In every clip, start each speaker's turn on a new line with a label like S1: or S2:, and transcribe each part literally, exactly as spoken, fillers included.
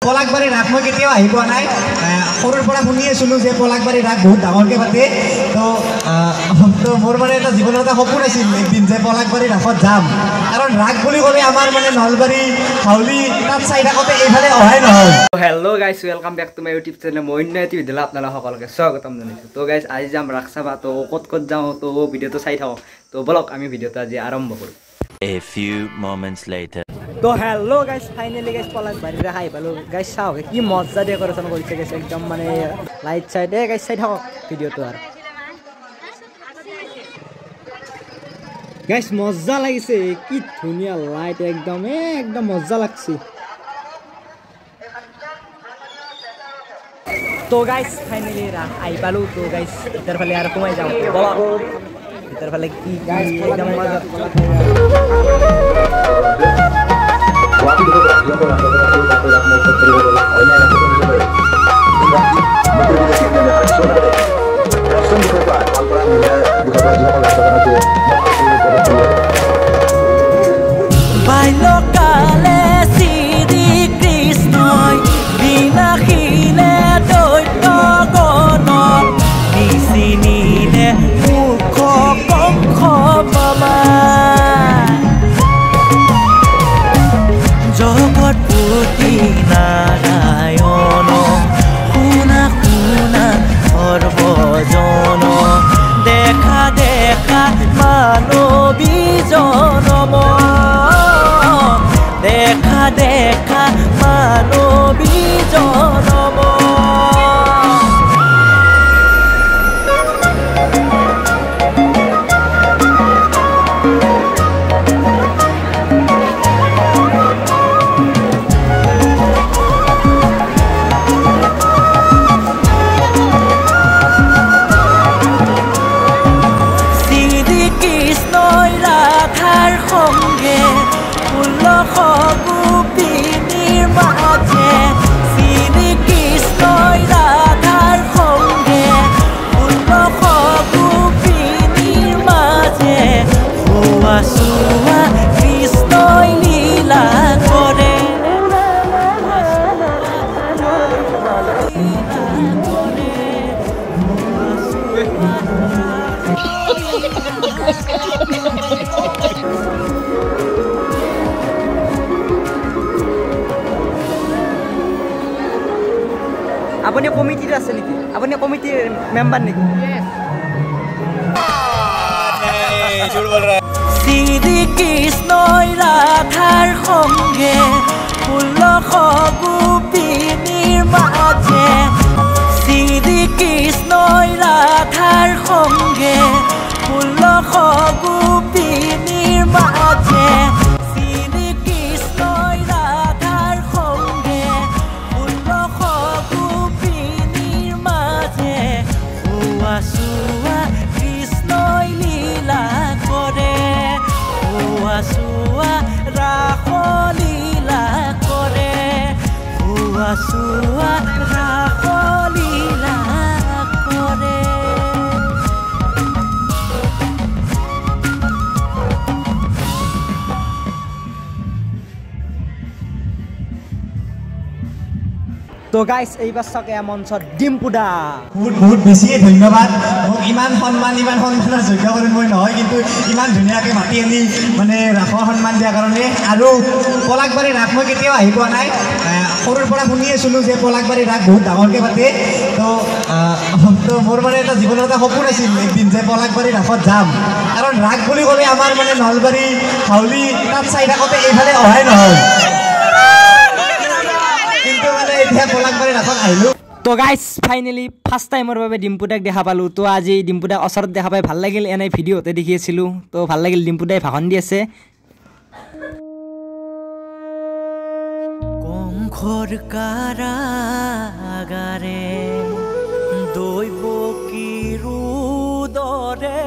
S1: পলাকবাৰী ৰাস মই কেতিয়াও আহি পোৱা নাই সৰুৰ পৰা শুনি আছিলোঁ যে পলাকবাৰী ৰাস বহুত ডাঙৰকৈ পাতে তো তো মোৰ মানে এটা জীৱনৰ এটা সপোন আছিল একদিন যে পলাকবাৰী ৰাসত যাম কাৰণ ৰাস বুলি ক'লে আমাৰ মানে নলবাৰী হাউলি তাত চাই থাকোঁতে এইফালে অহাই নহয়।
S2: Hello' guys welcome back to my YouTube channel মই অন্য এটি ভিডিঅ'লৈ আপোনালোক সকলোকে স্বাগতম জনাইছোঁ। তো গাইজ আজি যাম ৰাস চাবা তো ক'ত ক'ত যাওঁ তো ভিডিঅ'টো চাই থাকক। তো বলক আমি ভিডিঅ'টো আজি আৰম্ভ কৰোঁ।
S3: A few moments later.
S2: তো hello' guys finally guys Palashbari ৰাস আহি পালোঁ। গাইজ চাওক কি মজা ডেক'ৰেশ্যন কৰিছে গাইজ একদম মানে লাইট চাইট এই গাইজ চাই থাকক ভিডিঅ'টো আৰু গাইজ মজা লাগিছে কি ধুনীয়া লাইট একদম এ একদম মজা লাগছে। তো গাইজ ফাইনেলি ৰাস আহি পালোঁ। তো গাইজ ইটাৰ ফালে আৰু সোমাই যাওঁ ইটাৰ ফালে কি গাইজ একদম মজা
S4: বাল্যকালে শ্ৰী কৃষ্ণই বিনাশিলে দৈত্য গণক নিচিনিলে মুখ কংস বাবা জগৎপতি নাৰায়ণ শুনা শুনা সৰ্বজন দেখা দেখা মানৱী জনম দেখা দেখা মানৱী জনম শ্ৰীকৃষ্ণই ৰাধাৰ সংগে ষোল্লশ গোপিনীৰ মাজে শ্ৰীকৃষ্ণই ৰাধাৰ সংগে ষোল্লশ গোপিনীৰ মাজে হোৱা চোৱা কৃষ্ণই লীলা কৰে
S2: আপুনি কমিটিত আছে নেকি? আপুনি কমিটিৰ মেম্বাৰ নেকি?
S4: শ্ৰীকৃষ্ণই ৰাধাৰ সংগে ষোল্লশ গোপিনীৰ মাজে শ্ৰীকৃষ্ণই ৰাধাৰ সংগে ষোল্লশ গোপিনীৰ মাজে শ্ৰীকৃষ্ণই ৰাধাৰ সংগে ষোল্লশ গোপিনীৰ মাজে হোৱা চোৱা কৃষ্ণই লীলা কৰে হোৱা চোৱা ৰাস লীলা কৰে হোৱা চোৱা ৰাস লীলা কৰে।
S2: তো গাইজ এইবাৰ চাওক এয়া মঞ্চত ডিম্পু দা
S1: বহুত বহুত বেছিয়ে ধন্যবাদ মোক ইমান সন্মান ইমান সন্মানৰ যোগ্য কৰি মই নহয় কিন্তু ইমান ধুনীয়াকৈ মাতি আনি মানে ৰাসৰ সন্মান দিয়াৰ কাৰণে আৰু পলাকবাৰী ৰাস মই কেতিয়াও আহি পোৱা নাই সৰুৰ পৰা শুনি আছিলোঁ যে পলাকবাৰী ৰাস বহুত ডাঙৰকৈ পাতে তো তো মোৰ মানে এটা জীৱনৰ এটা সপোন আছিল একদিন যে পলাকবাৰী ৰাসত যাম কাৰণ ৰাস বুলি ক'লে আমাৰ মানে নলবাৰী হাউলি তাত চাই থাকোঁতে এইফালে অহাই নহয় কিন্তু মানে এতিয়া পলাকবাৰী ৰাসত আহিলোঁ।
S2: তো গাইজ ফাইনেলি ফাৰ্ষ্ট টাইমৰ বাবে ডিম্পুদাক দেখা পালোঁ। তো আজি ডিম্পুদাক ওচৰত দেখা পাই ভাল লাগিল এনেই ভিডিঅ'তে দেখি আছিলোঁ তো ভাল লাগিল ডিম্পুদাই ভাষণ দি আছে।
S4: কংসৰ কাৰাগাৰে দৈব কি ৰুদৰে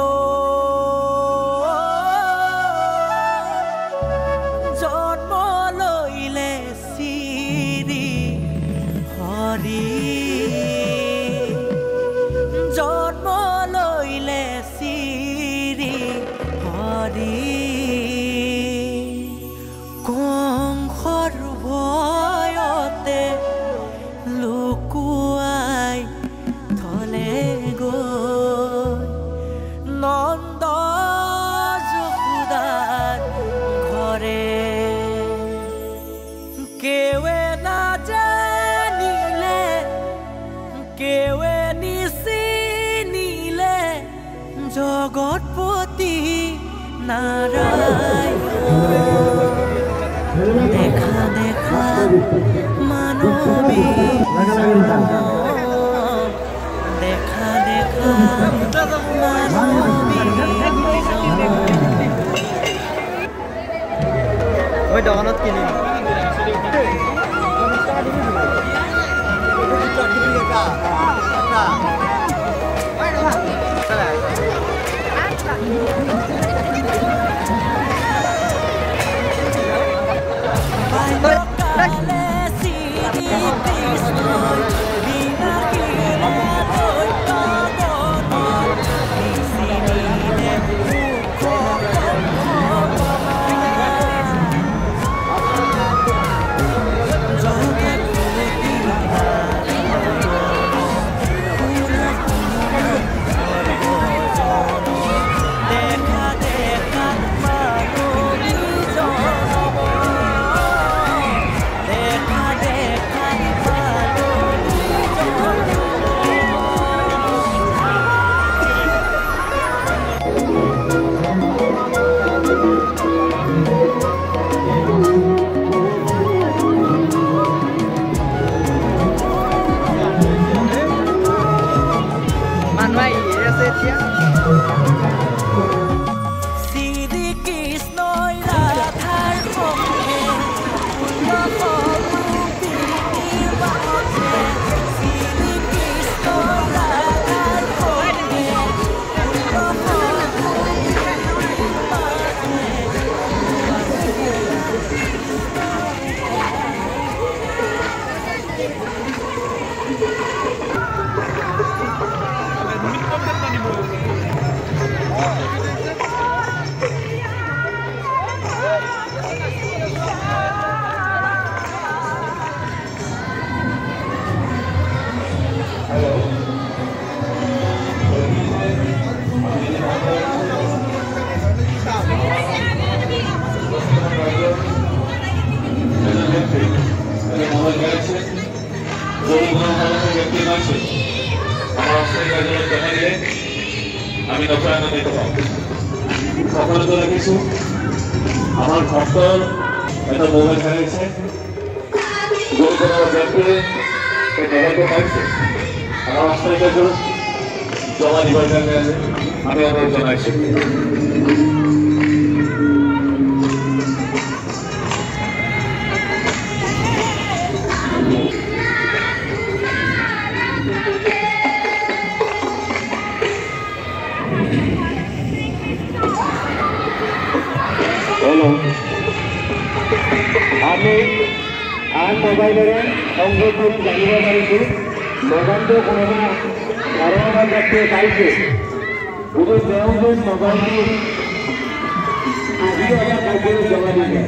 S4: জন্ম লৈলে শ্ৰী হৰি জন্ম লৈলে শ্ৰী হৰি কংসৰ ভয়তে নারায়ণ দেখা দেখা মানবী দেখা দেখা মানবী
S2: ওই দোকানত কিনি
S5: আমি নকরান্বিত হব সকলকে রাখিছো আমার ভক্তর এটা মোবাইল হারিয়েছে যদি কোনো ব্যক্তি এই মোবাইলটা পাইছে আমার রাস্তায় কাছে জমা দিবার জন্য আছে আমি অনুরোধ জানাইছি আমি আন মোবাইলেৰে সংযোগ কৰি জানিব পাৰিছোঁ মোবাইলটো কোনোবা কাৰোবাৰ ব্যক্তিয়ে পাইছে যদি তেওঁ যে মোবাইলটো আজি এটা কাৰ্যত জমা দিছে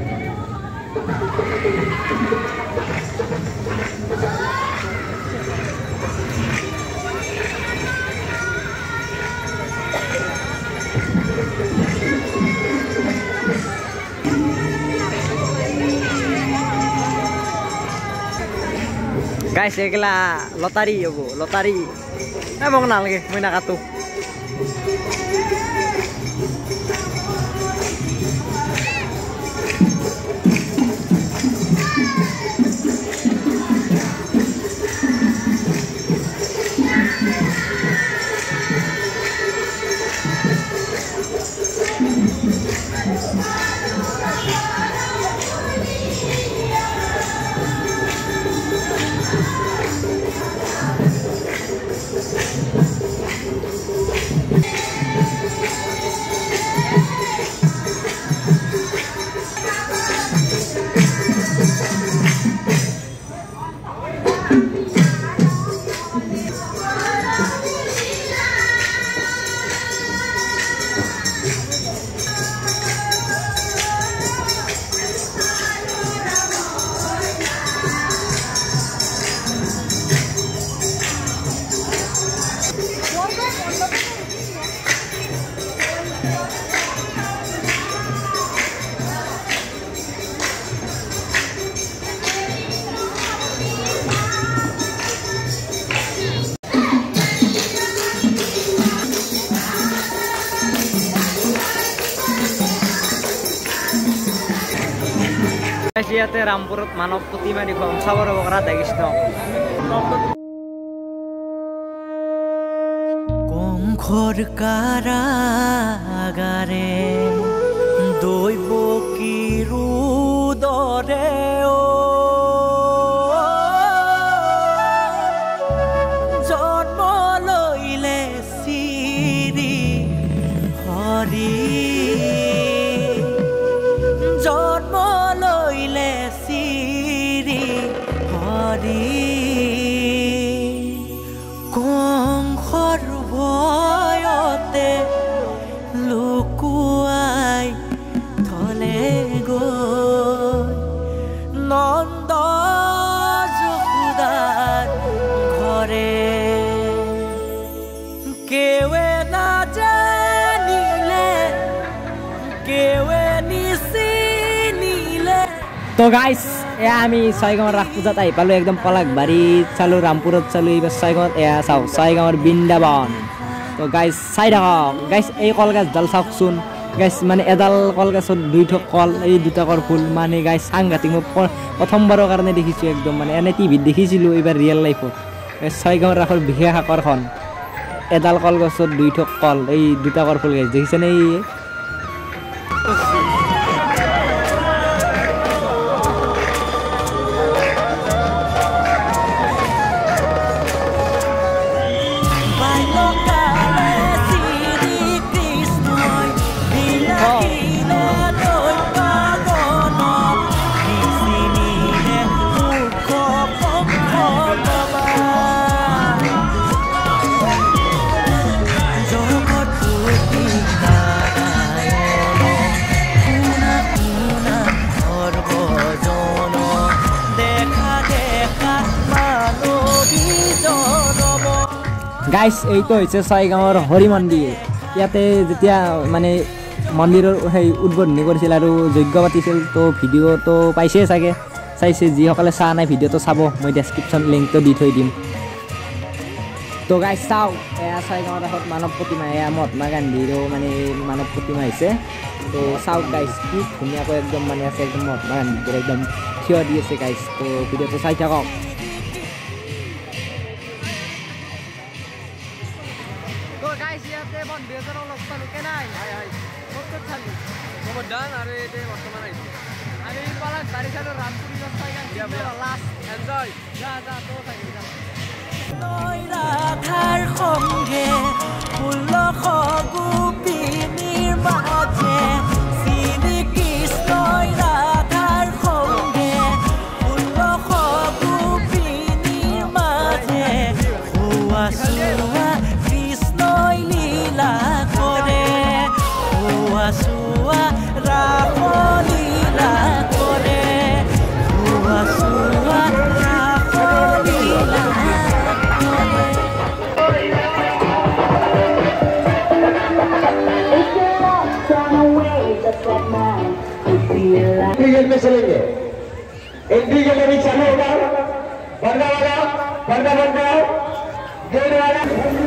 S2: Guys, egla lotari yobo, lotari. Eh mau kenal lagi, mau nak atuh. ইয়াতে ৰামপুৰত মানৱ প্ৰতিমা দেখুৱাম চাব ৰ'ব ৰাধা কৃষ্ণ
S4: কংসৰ কাৰাগাৰে দৈব কি ৰুদৰে জন্ম লৈলে শ্ৰী হৰি জন্ম লৈলে শ্ৰী হৰি কংসৰ ভয়তে লুকুৱাই থলে গৈ নন্দ যশোদাৰ ঘৰে কেৱে নাজানিলে কেৱে নিচিনিলে
S2: তো গাইছ এয়া আমি ছয়গাঁৱৰ ৰাস পূজাত আহি পালোঁ একদম পলাকবাৰীত চালোঁ ৰামপুৰত চালোঁ এইবাৰ ছয়গাঁৱত এয়া চাওঁ ছয়গাঁৱৰ বৃন্দাবন তো গাইছ চাই থাকক গাইছ এই কলগছডাল চাওকচোন গাইছ মানে এডাল কলগছত দুই থোক কল এই দুটাকৰ ফুল মানে গাইছ সাংঘাতিক মই প্ৰথমবাৰৰ কাৰণে দেখিছোঁ একদম মানে এনে টিভিত দেখিছিলোঁ এইবাৰ ৰিয়েল লাইফত ছয়গাঁৱৰ ৰাসৰ বিশেষ আকৰ্ষণ এডাল কলগছত দুই থোক কল এই দুটাকৰ ফুল গাইছ দেখিছেনে এই গাইছ এইটো হৈছে ছয়গাঁৱৰ হৰি মন্দিৰ ইয়াতে যেতিয়া মানে মন্দিৰৰ সেই উদ্বোধনী কৰিছিল আৰু যজ্ঞ পাতিছিল তো ভিডিঅ'টো পাইছে চাগে চাইছে যিসকলে চোৱা নাই ভিডিঅ'টো চাব মই ডেছক্ৰিপশ্যন লিংকটো দি থৈ দিম তো গাইছ চাওক এয়া ছয়গাঁৱৰ ৰাসত মানৱ প্ৰতিমা এয়া মহাত্মা গান্ধীৰো মানে মানৱ প্ৰতিমা হৈছে তো চাওক গাইছ কি ধুনীয়াকৈ একদম মানে আছে একদম মহাত্মা গান্ধীৰ একদম থিয় দি আছে গাইছ তো ভিডিঅ'টো চাই থাকক guys, ইয়াতে বন্ধুজনৰ লগ পালোঁ কে নাই হাই হাই ক'ত ক'ত চালি গোবৰ্ধন আৰু এতে বৰ্তমান আহিছে আমি পালাক বাৰী চালোঁ ৰামপুৰী ছয়গাঁও লাষ্ট এনজয় যা যা তো চাই যা
S4: নৈ ৰাধাৰ সংগে ষোল্লশ গোপিনীৰ মাজে শ্ৰী কৃষ্ণই ৰাধাৰ সংগে ষোল্লশ গোপিনীৰ মাজে হোৱা চোৱা লীলা কৰে হোৱা চোৱা ৰাস লীলা কৰে হোৱা চোৱা ৰাস লীলা
S5: इंडिगेट में चलेंगे इंडिगेट अभी चालू होगा पर्दा वाला पर्दा बंद कराओ गेट वाला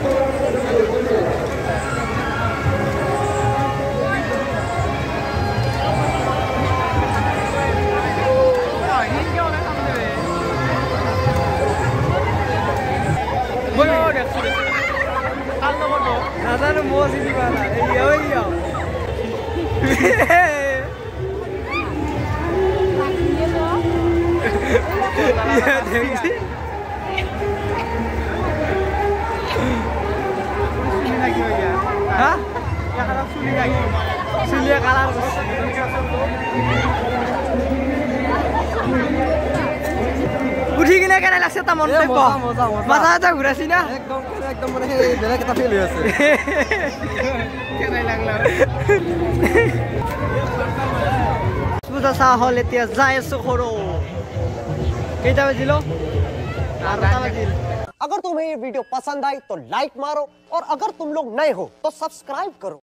S2: নাজানো মই চিনি পোৱা নাই এইয়া এইয়া চুলিয়া কালাৰ উঠি কিনে কেনে লাগছে তাৰ মন মাথা এটা ঘূৰাইছি না একদম একদম মানে বেলেগ এটা ফিল হৈ আছে কেনে লাগলা পূজা চাহ হল এতিয়া যাই আছো ঘৰো কেইটা বাজিল আঠটা বাজিল
S6: अगर तुम्हें ये वीडियो पसंद आई तो लाइक मारो और अगर तुम लोग नए हो तो सब्सक्राइब करो।